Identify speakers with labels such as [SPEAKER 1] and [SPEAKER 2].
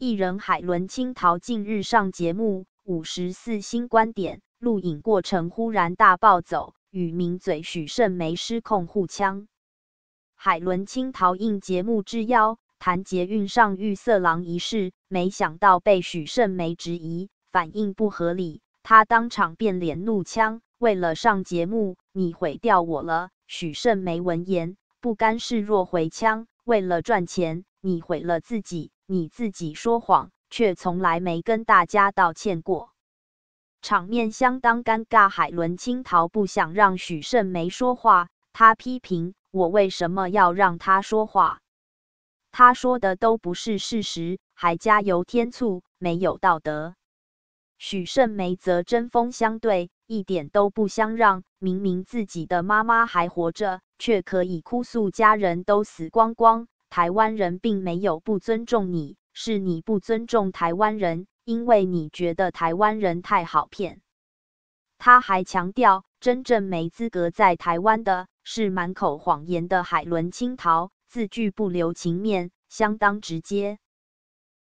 [SPEAKER 1] 艺人海伦青桃近日上节目54新观点，录影过程忽然大暴走，与名嘴许胜梅失控互呛。海伦青桃应节目之邀，谈捷运上遇色狼一事，没想到被许胜梅质疑，反应不合理，他当场变脸怒呛：为了上节目，你毁掉我了。许胜梅闻言，不甘示弱回呛：为了赚钱，你毁了自己，你自己说谎，却从来没跟大家道歉过。场面相当尴尬，海伦青桃不想让许胜梅说话，她批评：我为什么要让他说话？他说的都不是事实，还加油添醋，没有道德。许胜梅则针锋相对，一点都不相让，明明自己的妈妈还活着，却可以哭诉家人都死光光。台湾人并没有不尊重你，是你不尊重台湾人，因为你觉得台湾人太好骗。他还强调，真正没资格在台湾的是满口谎言的海伦青桃，字句不留情面，相当直接。